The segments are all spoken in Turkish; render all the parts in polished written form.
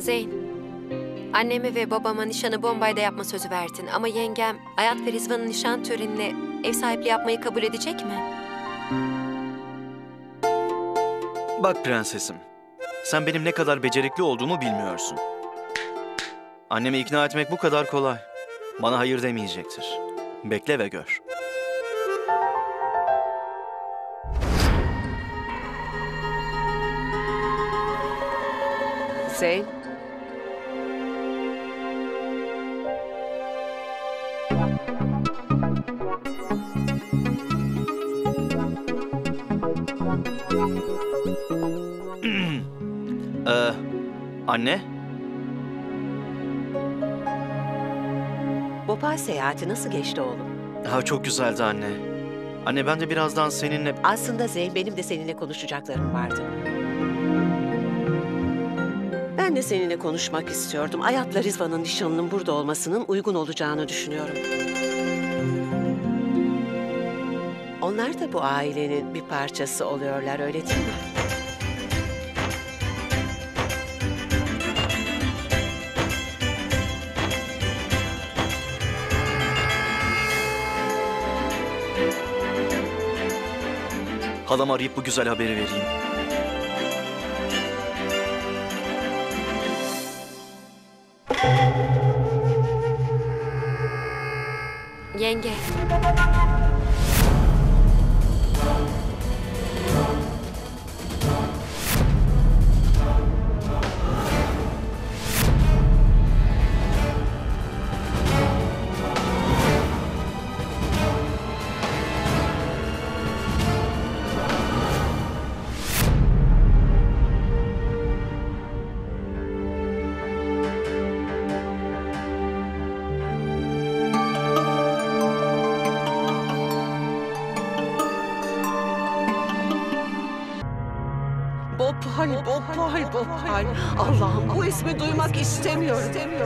Zeyn, anneme ve babama nişanı Bombay'da yapma sözü verdin. Ama yengem Hayat ve Rizvan'ın nişan törenine ev sahipliği yapmayı kabul edecek mi? Bak prensesim, sen benim ne kadar becerikli olduğumu bilmiyorsun. Annemi ikna etmek bu kadar kolay. Bana hayır demeyecektir. Bekle ve gör. Zeyn. Anne? Bhopal seyahati nasıl geçti oğlum? Çok güzeldi anne. Anne ben de birazdan seninle... Aslında Zeyn, benim de seninle konuşacaklarım vardı. Ben de seninle konuşmak istiyordum. Hayat'la Rizvan'ın nişanının burada olmasının uygun olacağını düşünüyorum. Onlar da bu ailenin bir parçası oluyorlar, öyle değil mi? Halamı arayıp bu güzel haberi vereyim. Yenge. Bhopal. Allah'ım, bu ismi duymak istemiyorum.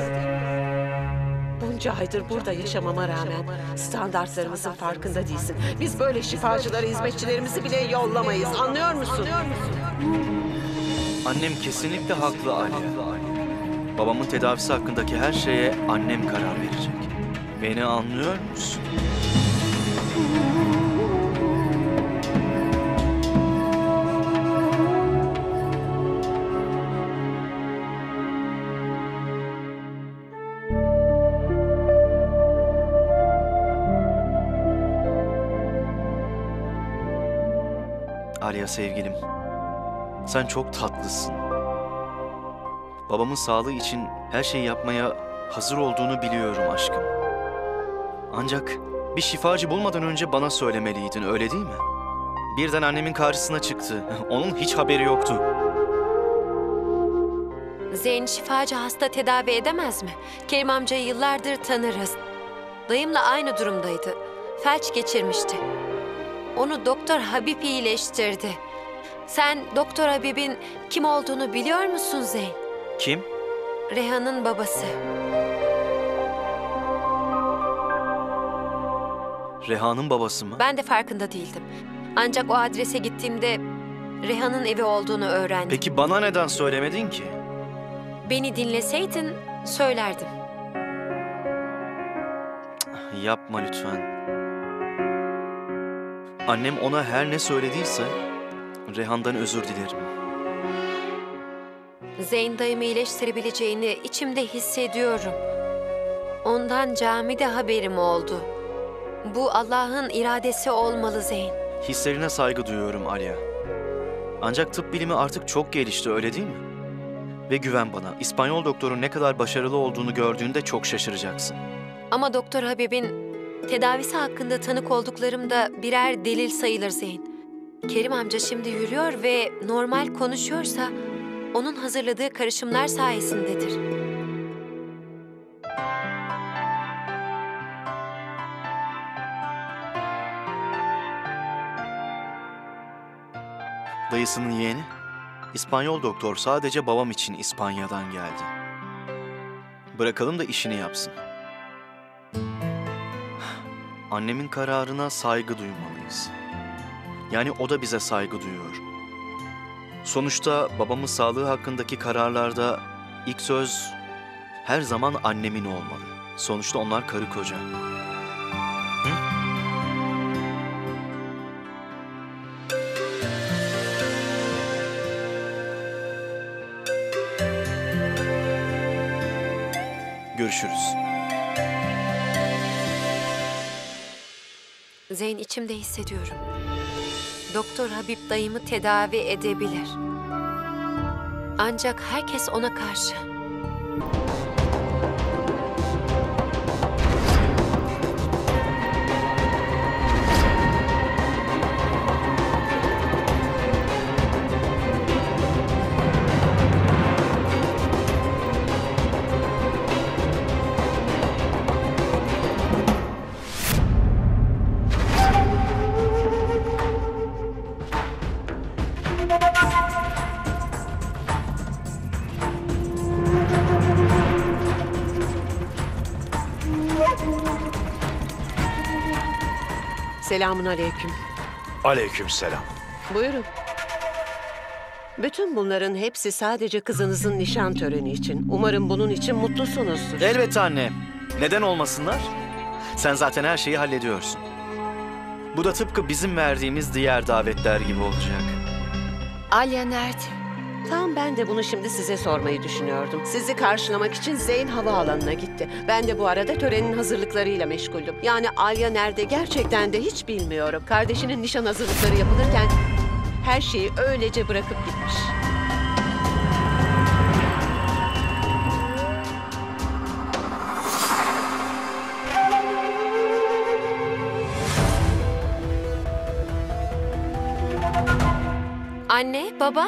Bunca aydır burada yaşamama rağmen standartlarımızın farkında değilsin. Biz böyle şifacıları, hizmetçilerimizi bile yollamayız. Anlıyor musun? Annem kesinlikle haklı Aliye. Babamın tedavisi hakkındaki her şeye annem karar verecek. Beni anlıyor musun? Aliye sevgilim, sen çok tatlısın. Babamın sağlığı için her şeyi yapmaya hazır olduğunu biliyorum aşkım. Ancak bir şifacı bulmadan önce bana söylemeliydin, öyle değil mi? Birden annemin karşısına çıktı. Onun hiç haberi yoktu. Zeyn şifacı hasta tedavi edemez mi? Kerim amcayı yıllardır tanırız. Dayımla aynı durumdaydı. Felç geçirmişti. Onu Doktor Habib iyileştirdi. Sen Doktor Habib'in kim olduğunu biliyor musun Zeyn? Kim? Reyhan'ın babası. Reyhan'ın babası mı? Ben de farkında değildim. Ancak o adrese gittiğimde Reyhan'ın evi olduğunu öğrendim. Peki bana neden söylemedin ki? Beni dinleseydin söylerdim. Yapma lütfen. Annem ona her ne söylediyse Reyhan'dan özür dilerim. Zeyn dayımı iyileştirebileceğini içimde hissediyorum. Ondan camide haberim oldu. Bu Allah'ın iradesi olmalı Zeyn. Hislerine saygı duyuyorum Aliye. Ancak tıp bilimi artık çok gelişti, öyle değil mi? Ve güven bana, İspanyol doktorun ne kadar başarılı olduğunu gördüğünde çok şaşıracaksın. Ama Doktor Habib'in tedavisi hakkında tanık olduklarım da birer delil sayılır Zeyn. Kerim amca şimdi yürüyor ve normal konuşuyorsa onun hazırladığı karışımlar sayesindedir. Dayısının yeğeni, İspanyol doktor sadece babam için İspanya'dan geldi. Bırakalım da işini yapsın. Annemin kararına saygı duymalıyız. Yani o da bize saygı duyuyor. Sonuçta babamın sağlığı hakkındaki kararlarda ilk söz her zaman annemin olmalı. Sonuçta onlar karı koca. Görüşürüz. Zeyn, içimde hissediyorum. Doktor Habib dayımı tedavi edebilir. Ancak herkes ona karşı. Selamun aleyküm. Aleykümselam. Buyurun. Bütün bunların hepsi sadece kızınızın nişan töreni için. Umarım bunun için mutlusunuzdur. Elbette anne. Neden olmasınlar? Sen zaten her şeyi hallediyorsun. Bu da tıpkı bizim verdiğimiz diğer davetler gibi olacak. Alya nerede? Tam ben de bunu şimdi size sormayı düşünüyordum. Sizi karşılamak için Zeyn havaalanına gitti. Ben de bu arada törenin hazırlıklarıyla meşguldüm. Yani Alya nerede gerçekten de hiç bilmiyorum. Kardeşinin nişan hazırlıkları yapılırken her şeyi öylece bırakıp gitmiş. Anne, baba.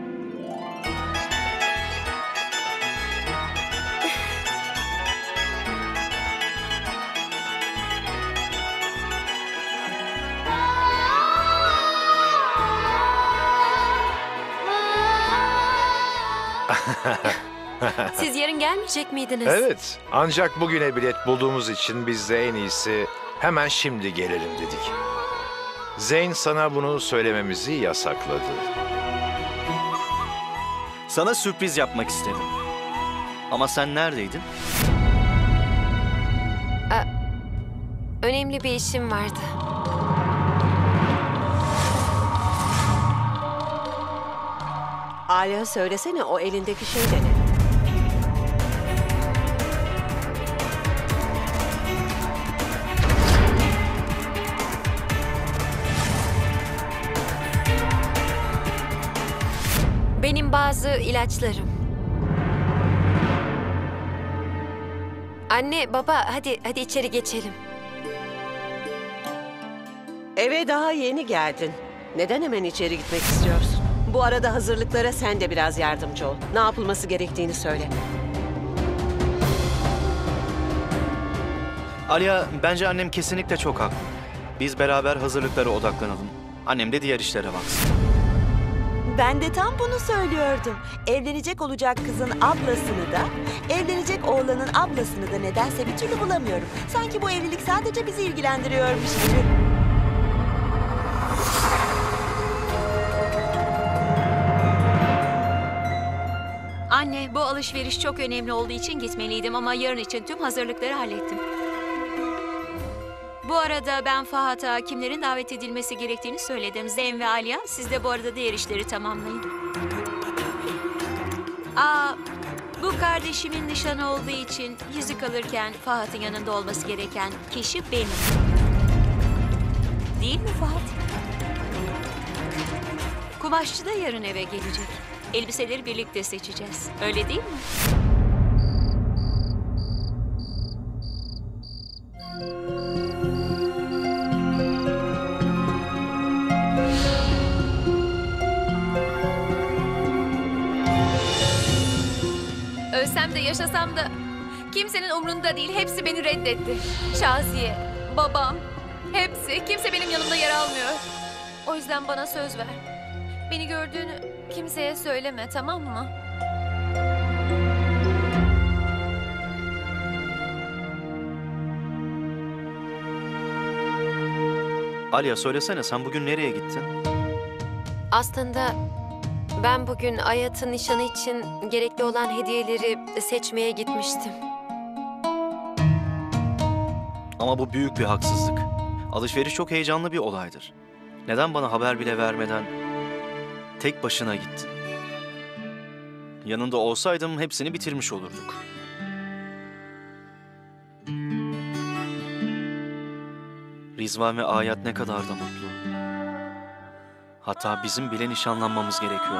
Siz yarın gelmeyecek miydiniz? Evet, ancak bugüne bilet bulduğumuz için biz de en iyisi hemen şimdi gelelim dedik. Zeyn sana bunu söylememizi yasakladı. Sana sürpriz yapmak istedim. Ama sen neredeydin? Önemli bir işim vardı. Alya söylesene, o elindeki şey de ne? Benim bazı ilaçlarım. Anne, baba, hadi içeri geçelim. Eve daha yeni geldin. Neden hemen içeri gitmek istiyorsun? Bu arada hazırlıklara sen de biraz yardımcı ol. Ne yapılması gerektiğini söyle. Alya, bence annem kesinlikle çok haklı. Biz beraber hazırlıklara odaklanalım. Annem de diğer işlere baksın. Ben de tam bunu söylüyordum. Evlenecek olacak kızın ablasını da, evlenecek oğlanın ablasını da nedense bir türlü bulamıyorum. Sanki bu evlilik sadece bizi ilgilendiriyormuş gibi. Anne, bu alışveriş çok önemli olduğu için gitmeliydim ama yarın için tüm hazırlıkları hallettim. Bu arada ben Fahat'a kimlerin davet edilmesi gerektiğini söyledim. Zeyn ve Alya, siz de bu arada diğer işleri tamamlayın. Bu kardeşimin nişanı olduğu için yüzük alırken Fahat'ın yanında olması gereken kişi benim. Değil mi Fahat? Kumaşçı da yarın eve gelecek. Elbiseleri birlikte seçeceğiz. Öyle değil mi? Ölsem de yaşasam da kimsenin umrunda değil. Hepsi beni reddetti. Şaziye, babam, hepsi. Kimse benim yanımda yer almıyor. O yüzden bana söz ver. Beni gördüğünü kimseye söyleme, tamam mı? Alya, söylesene, sen bugün nereye gittin? Aslında Ben bugün Ayat'ın nişanı için gerekli olan hediyeleri seçmeye gitmiştim. Ama bu büyük bir haksızlık. Alışveriş çok heyecanlı bir olaydır. Neden bana haber bile vermeden tek başına gittin? Yanında olsaydım hepsini bitirmiş olurduk. Rizvan ve Ayat ne kadar da mutlu. Hatta bizim bile nişanlanmamız gerekiyor.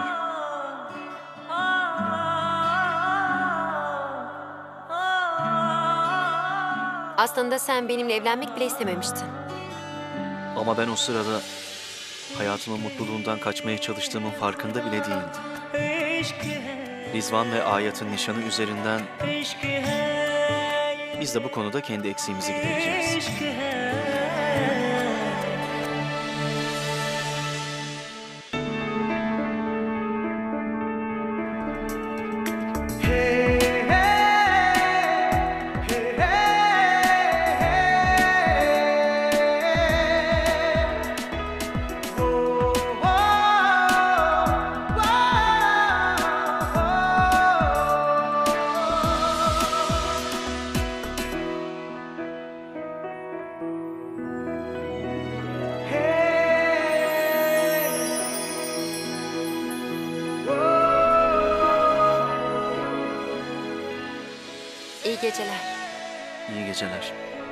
Aslında sen benimle evlenmek bile istememiştin. Ama ben o sırada hayatımın mutluluğundan kaçmaya çalıştığımın farkında bile değildim. Rizvan ve Ayat'ın nişanı üzerinden biz de bu konuda kendi eksiğimizi gidereceğiz. İyi geceler. İyi geceler.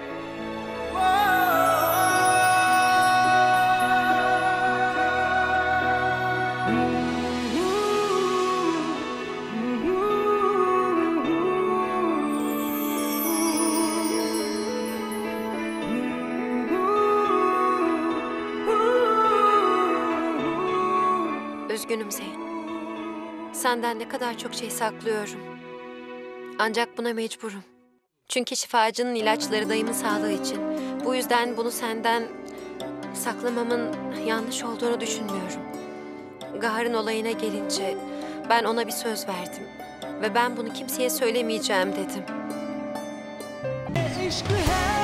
Üzgünüm Zeyn. Senden ne kadar çok şey saklıyorum. Ancak buna mecburum. Çünkü şifacının ilaçları dayımın sağlığı için. Bu yüzden bunu senden saklamamın yanlış olduğunu düşünmüyorum. Gahar'ın olayına gelince ben ona bir söz verdim. Ve ben bunu kimseye söylemeyeceğim dedim. इश्क है